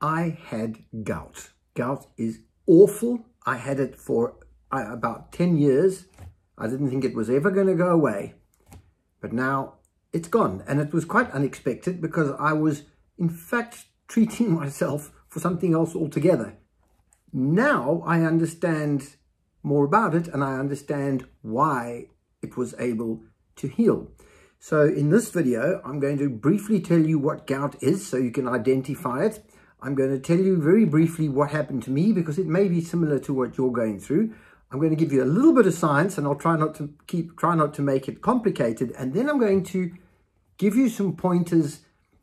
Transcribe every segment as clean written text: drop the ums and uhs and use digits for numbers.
I had gout. Gout is awful. I had it for about 10 years. I didn't think it was ever going to go away, but now it's gone. And it was quite unexpected because I was in fact treating myself for something else altogether. Now I understand more about it, and I understand why it was able to heal. So in this video, I'm going to briefly tell you what gout is so you can identify it. I'm going to tell you very briefly what happened to me because it may be similar to what you're going through. I'm going to give you a little bit of science, and I'll try not to make it complicated. And then I'm going to give you some pointers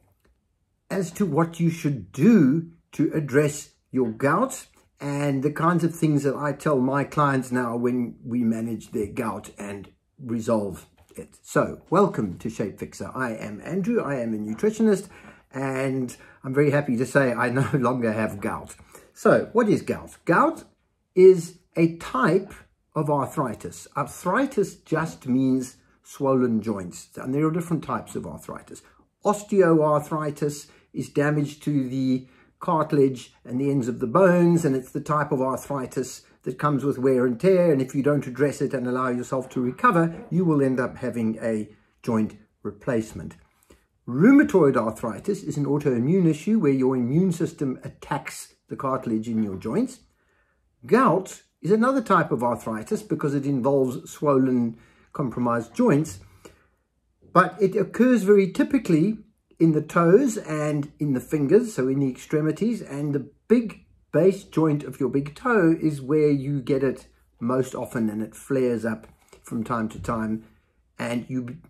as to what you should do to address your gout and the kinds of things that I tell my clients now when we manage their gout and resolve it. So welcome to Shape Fixer. I am Andrew. I am a nutritionist, and I'm very happy to say I no longer have gout. So what is gout? Gout is a type of arthritis. Arthritis just means swollen joints, and there are different types of arthritis. Osteoarthritis is damage to the cartilage and the ends of the bones, and it's the type of arthritis that comes with wear and tear, and if you don't address it and allow yourself to recover, you will end up having a joint replacement. Rheumatoid arthritis is an autoimmune issue where your immune system attacks the cartilage in your joints. Gout is another type of arthritis because it involves swollen, compromised joints, but it occurs very typically in the toes and in the fingers, so in the extremities, and the big base joint of your big toe is where you get it most often, and it flares up from time to time, and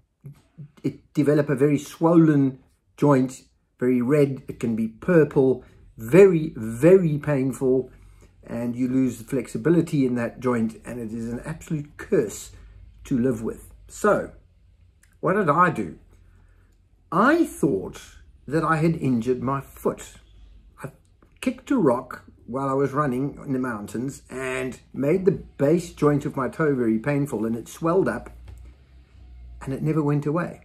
it develop a very swollen joint, very red. It can be purple, very, very painful, and you lose the flexibility in that joint, and it is an absolute curse to live with. So what did I do? I thought that I had injured my foot. I kicked a rock while I was running in the mountains and made the base joint of my toe very painful, and it swelled up and it never went away.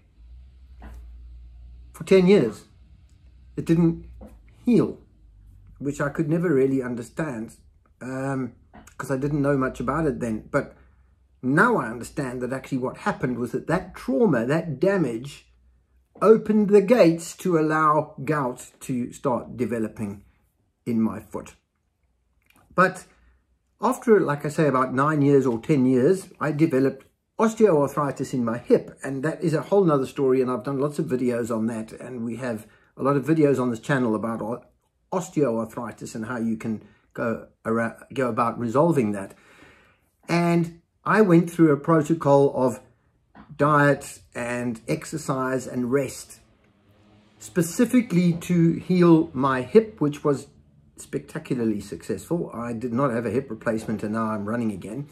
For 10 years, it didn't heal, which I could never really understand because I didn't know much about it then. But now I understand that actually what happened was that trauma, that damage, opened the gates to allow gout to start developing in my foot. But after, like I say, about 9 years or 10 years, I developed osteoarthritis in my hip. And that is a whole nother story. And I've done lots of videos on that. And we have a lot of videos on this channel about osteoarthritis and how you can go about resolving that. And I went through a protocol of diet and exercise and rest, specifically to heal my hip, which was spectacularly successful. I did not have a hip replacement, and now I'm running again.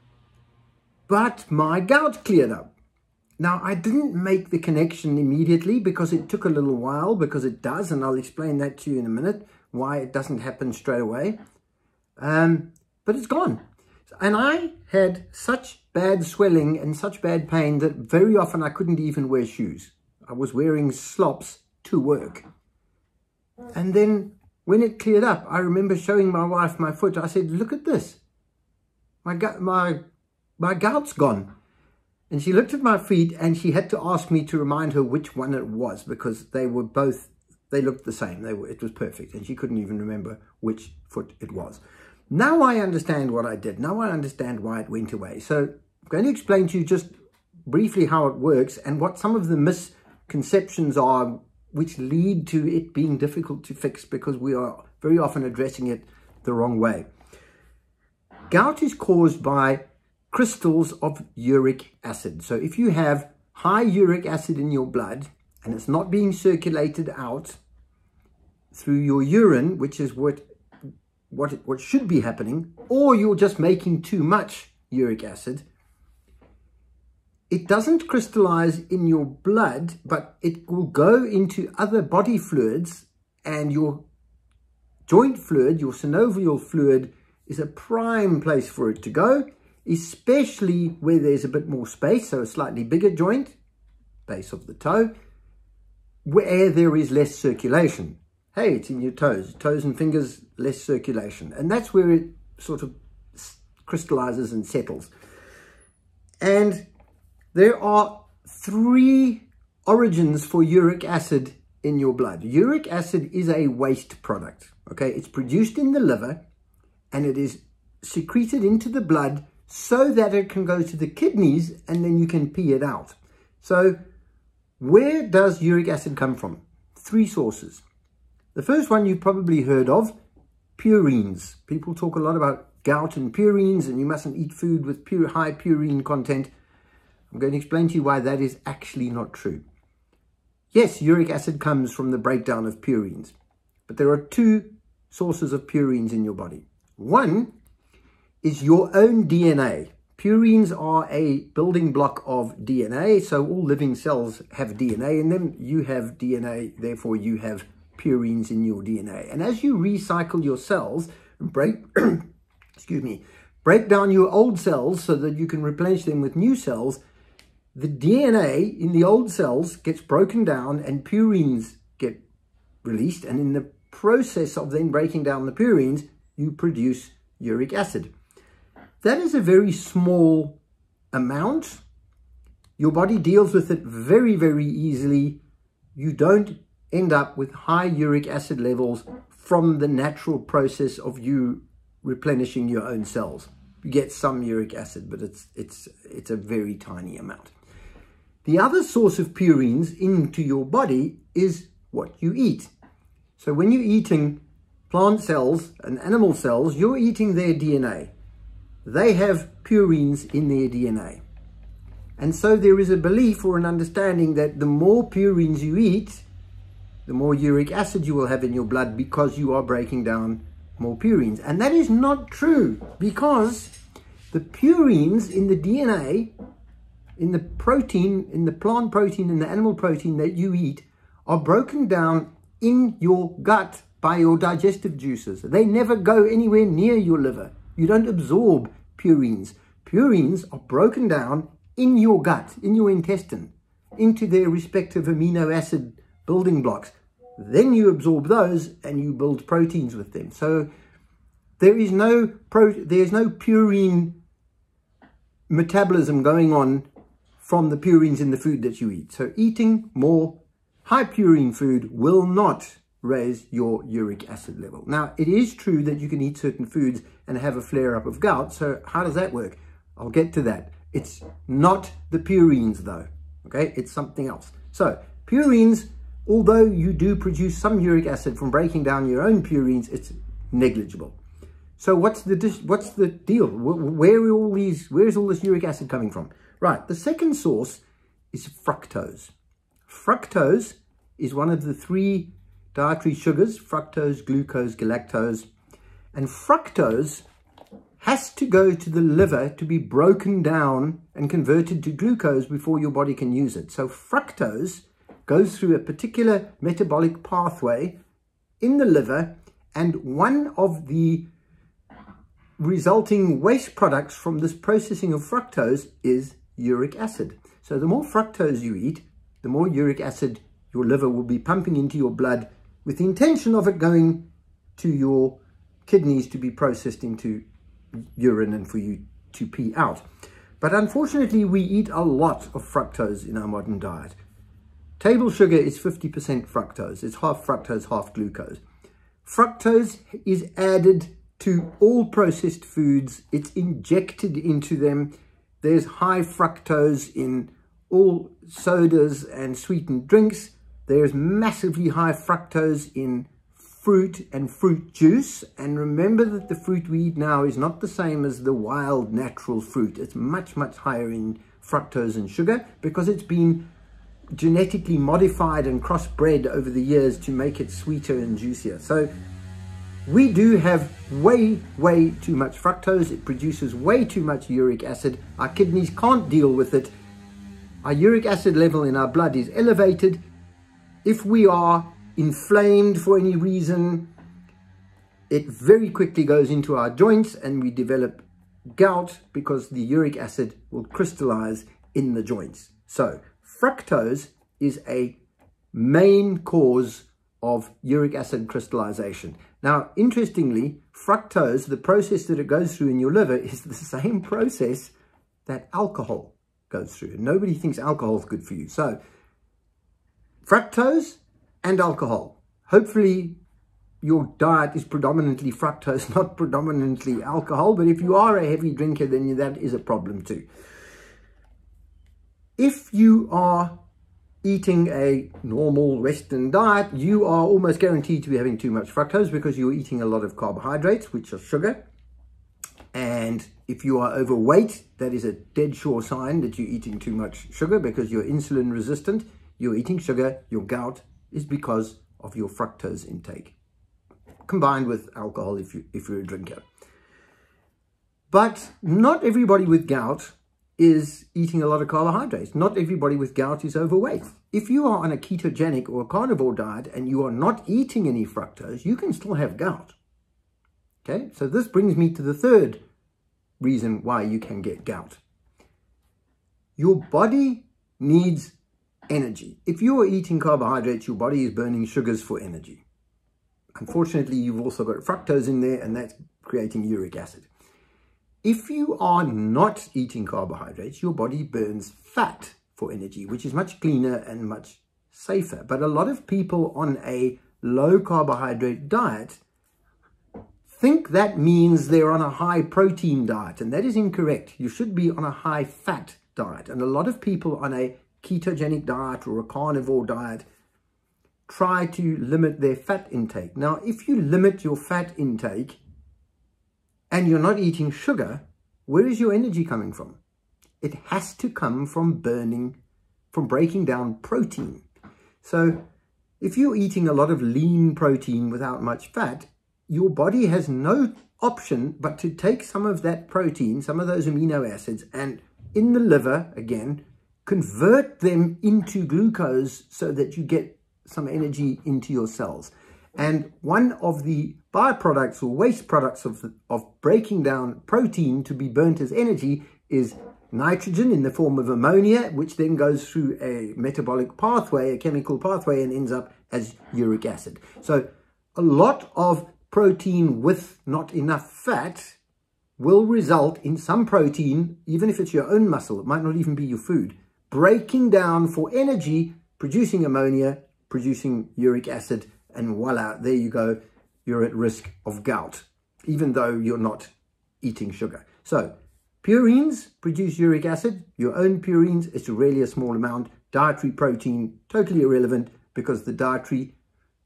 But my gout cleared up. Now, I didn't make the connection immediately because it took a little while, because it does, and I'll explain that to you in a minute, why it doesn't happen straight away. But it's gone. And I had such bad swelling and such bad pain that very often I couldn't even wear shoes. I was wearing slops to work. And then when it cleared up, I remember showing my wife my foot. I said, look at this. My gout's gone. And she looked at my feet, and she had to ask me to remind her which one it was, because they looked the same. It was perfect. And she couldn't even remember which foot it was. Now I understand what I did. Now I understand why it went away. So I'm going to explain to you just briefly how it works and what some of the misconceptions are which lead to it being difficult to fix because we are very often addressing it the wrong way. Gout is caused by crystals of uric acid. So if you have high uric acid in your blood and it's not being circulated out through your urine, which is what should be happening, or you're just making too much uric acid, it doesn't crystallize in your blood, but it will go into other body fluids, and your joint fluid, your synovial fluid, is a prime place for it to go, especially where there's a bit more space, so a slightly bigger joint, base of the toe, where there is less circulation. hey, it's in your toes and fingers, less circulation. And that's where it sort of crystallizes and settles. And there are 3 origins for uric acid in your blood. Uric acid is a waste product, okay? It's produced in the liver and it is secreted into the blood so that it can go to the kidneys and then you can pee it out. So where does uric acid come from? 3 sources. The first one you've probably heard of, purines. People talk a lot about gout and purines, and you mustn't eat food with high purine content. I'm going to explain to you why that is actually not true. Yes, uric acid comes from the breakdown of purines, but there are 2 sources of purines in your body. One is your own DNA. Purines are a building block of DNA, so all living cells have DNA in them. You have DNA, therefore you have purines in your DNA. And as you recycle your cells and break down your old cells so that you can replenish them with new cells, the DNA in the old cells gets broken down and purines get released. And in the process of then breaking down the purines, you produce uric acid. That is a very small amount. Your body deals with it very, very easily. You don't end up with high uric acid levels from the natural process of you replenishing your own cells. You get some uric acid, but it's a very tiny amount. The other source of purines into your body is what you eat. So when you're eating plant cells and animal cells, you're eating their DNA. They have purines in their DNA. And so there is a belief or an understanding that the more purines you eat, the more uric acid you will have in your blood because you are breaking down more purines. And that is not true, because the purines in the DNA, in the protein, in the plant protein, in the animal protein that you eat, are broken down in your gut by your digestive juices. They never go anywhere near your liver. You don't absorb purines. Purines are broken down in your gut, in your intestine, into their respective amino acid building blocks. Then you absorb those and you build proteins with them. So there is no purine metabolism going on from the purines in the food that you eat. So eating more high purine food will not raise your uric acid level. Now, it is true that you can eat certain foods and have a flare-up of gout. So how does that work? I'll get to that. It's not the purines though, okay? It's something else. So purines, although you do produce some uric acid from breaking down your own purines, it's negligible. So what's the deal? Where's all this uric acid coming from? Right, the second source is fructose. Fructose is one of the 3 dietary sugars: fructose, glucose, galactose. And fructose has to go to the liver to be broken down and converted to glucose before your body can use it. So fructose goes through a particular metabolic pathway in the liver, and one of the resulting waste products from this processing of fructose is uric acid. So the more fructose you eat, the more uric acid your liver will be pumping into your blood, with the intention of it going to your kidneys to be processed into urine and for you to pee out. But unfortunately, we eat a lot of fructose in our modern diet. Table sugar is 50% fructose. It's half fructose, half glucose. Fructose is added to all processed foods. It's injected into them. There's high fructose in all sodas and sweetened drinks. There's massively high fructose in fruit and fruit juice. And remember that the fruit we eat now is not the same as the wild natural fruit. It's much, much higher in fructose and sugar because it's been genetically modified and crossbred over the years to make it sweeter and juicier. So we do have way too much fructose. It produces way too much uric acid. Our kidneys can't deal with it. Our uric acid level in our blood is elevated. If we are inflamed for any reason, it very quickly goes into our joints and we develop gout because the uric acid will crystallize in the joints. So fructose is a main cause of uric acid crystallization. Now, interestingly, fructose, the process that it goes through in your liver, is the same process that alcohol goes through. And nobody thinks alcohol is good for you. So, fructose and alcohol. Hopefully, your diet is predominantly fructose, not predominantly alcohol. But if you are a heavy drinker, then that is a problem too. If you are eating a normal Western diet, you are almost guaranteed to be having too much fructose because you're eating a lot of carbohydrates, which are sugar. And if you are overweight, that is a dead sure sign that you're eating too much sugar because you're insulin resistant. You're eating sugar. Your gout is because of your fructose intake, combined with alcohol if you're a drinker. But not everybody with gout is eating a lot of carbohydrates. Not everybody with gout is overweight. If you are on a ketogenic or a carnivore diet and you are not eating any fructose, you can still have gout. Okay, so this brings me to the third reason why you can get gout. Your body needs energy. If you are eating carbohydrates, your body is burning sugars for energy. Unfortunately, you've also got fructose in there, and that's creating uric acid. If you are not eating carbohydrates, your body burns fat for energy, which is much cleaner and much safer. But a lot of people on a low carbohydrate diet think that means they're on a high protein diet, and that is incorrect. You should be on a high fat diet. And a lot of people on a ketogenic diet or a carnivore diet try to limit their fat intake. Now, if you limit your fat intake and you're not eating sugar, where is your energy coming from? It has to come from breaking down protein. So if you're eating a lot of lean protein without much fat, your body has no option but to take some of that protein, some of those amino acids, and in the liver, again, convert them into glucose so that you get some energy into your cells. And one of the byproducts or waste products of breaking down protein to be burnt as energy is nitrogen in the form of ammonia, which then goes through a metabolic pathway, a chemical pathway, and ends up as uric acid. So a lot of protein with not enough fat will result in some protein, even if it's your own muscle, it might not even be your food, breaking down for energy, producing ammonia, producing uric acid, and voila, there you go, you're at risk of gout, even though you're not eating sugar. So, purines produce uric acid. Your own purines, it's really a small amount. Dietary protein, totally irrelevant, because the dietary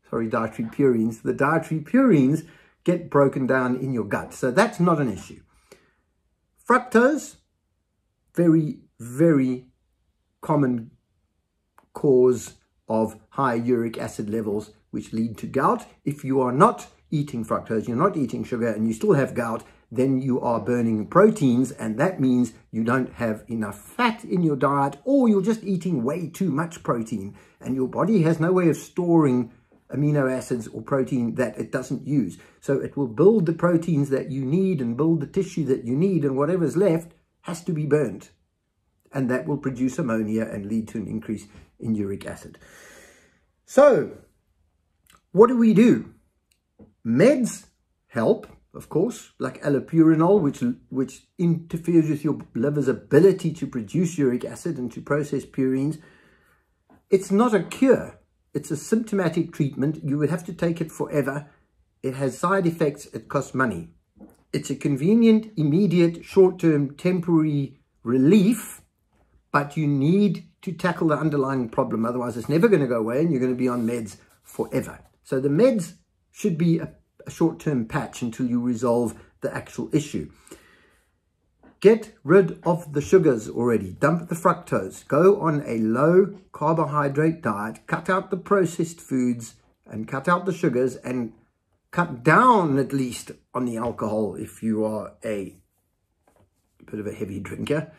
purines get broken down in your gut. So that's not an issue. Fructose, very, very common cause of high uric acid levels, which lead to gout. If you are not eating fructose, you're not eating sugar, and you still have gout, then you are burning proteins, and that means you don't have enough fat in your diet, or you're just eating way too much protein, and your body has no way of storing amino acids or protein that it doesn't use. So it will build the proteins that you need and build the tissue that you need, and whatever's left has to be burnt. And that will produce ammonia and lead to an increase in uric acid. So, what do? Meds help, of course, like allopurinol, which interferes with your liver's ability to produce uric acid and to process purines. It's not a cure. It's a symptomatic treatment. You would have to take it forever. It has side effects. It costs money. It's a convenient, immediate, short-term, temporary relief, but you need to tackle the underlying problem. Otherwise, it's never going to go away and you're going to be on meds forever. So the meds should be a short-term patch until you resolve the actual issue. Get rid of the sugars already. Dump the fructose. Go on a low carbohydrate diet. Cut out the processed foods and cut out the sugars, and cut down at least on the alcohol if you are a bit of a heavy drinker.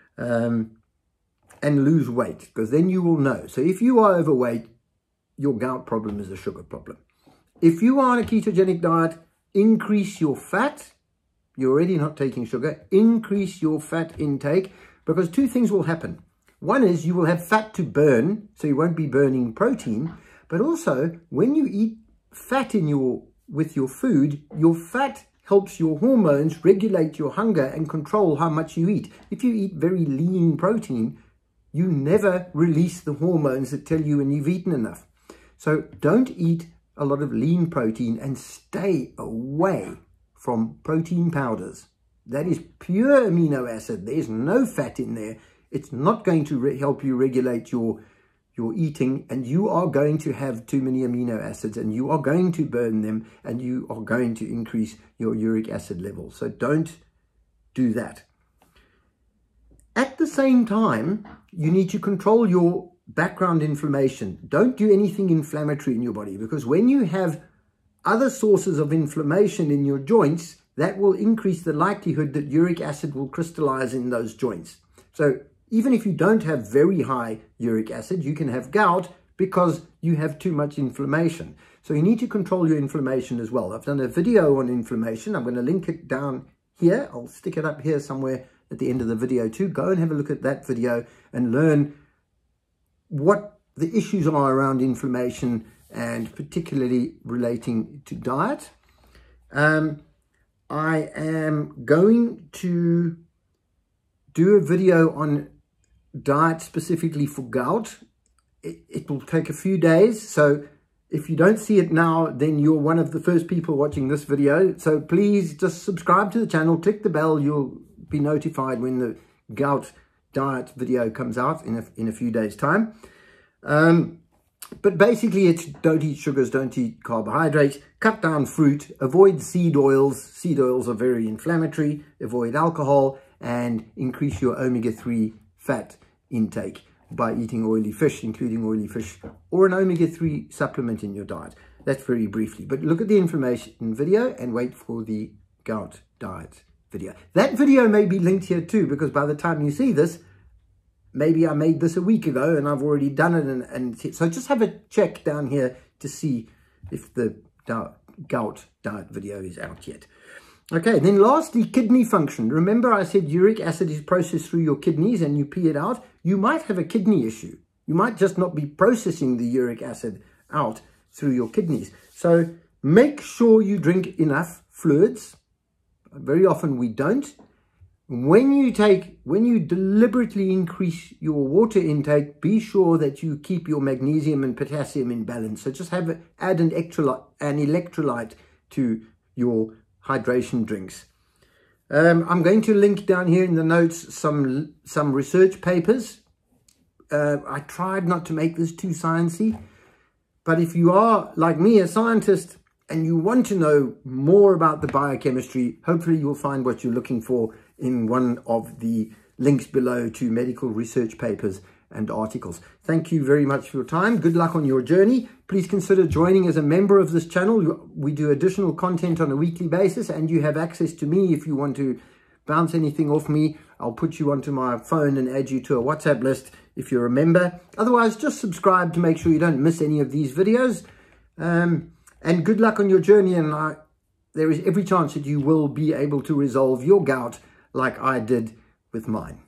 And lose weight, because then you will know. So if you are overweight, your gout problem is a sugar problem. If you are on a ketogenic diet, increase your fat. You're already not taking sugar. Increase your fat intake, because two things will happen. One is you will have fat to burn, so you won't be burning protein, But also, when you eat fat with your food, your fat helps your hormones regulate your hunger and control how much you eat. If you eat very lean protein, you never release the hormones that tell you when you've eaten enough. So don't eat a lot of lean protein and stay away from protein powders. That is pure amino acid. There's no fat in there. It's not going to help you regulate your eating, and you are going to have too many amino acids, and you are going to burn them, and you are going to increase your uric acid level. So don't do that. At the same time, you need to control your background inflammation. Don't do anything inflammatory in your body, because when you have other sources of inflammation in your joints, that will increase the likelihood that uric acid will crystallize in those joints. So even if you don't have very high uric acid, you can have gout because you have too much inflammation. So you need to control your inflammation as well. I've done a video on inflammation. I'm going to link it down here. I'll stick it up here somewhere at the end of the video too. Go and have a look at that video and learn what the issues are around inflammation, and particularly relating to diet. I am going to do a video on diet specifically for gout. It will take a few days, so if you don't see it now, then you're one of the first people watching this video. So please just subscribe to the channel, click the bell. You'll be notified when the gout diet video comes out in a few days' time. But basically it's don't eat sugars, don't eat carbohydrates, cut down fruit, avoid seed oils. Seed oils are very inflammatory. Avoid alcohol, and increase your omega-3 fat intake by eating oily fish, including oily fish, or an omega-3 supplement in your diet. That's very briefly. But look at the inflammation video and wait for the gout diet video. That video may be linked here too, because by the time you see this, maybe I made this a week ago and I've already done it. And so just have a check down here to see if the gout diet video is out yet. Okay, then lastly, kidney function. Remember I said uric acid is processed through your kidneys and you pee it out. You might have a kidney issue. You might just not be processing the uric acid out through your kidneys. So make sure you drink enough fluids. Very often we don't. When you deliberately increase your water intake, be sure that you keep your magnesium and potassium in balance. So just add an electrolyte to your hydration drinks. I'm going to link down here in the notes some research papers. I tried not to make this too sciencey, but if you are, like me, a scientist, and you want to know more about the biochemistry, hopefully you'll find what you're looking for in one of the links below to medical research papers and articles. Thank you very much for your time. Good luck on your journey. Please consider joining as a member of this channel. We do additional content on a weekly basis, and you have access to me if you want to bounce anything off me. I'll put you onto my phone and add you to a WhatsApp list if you're a member. Otherwise, just subscribe to make sure you don't miss any of these videos. And good luck on your journey, and there is every chance that you will be able to resolve your gout like I did with mine.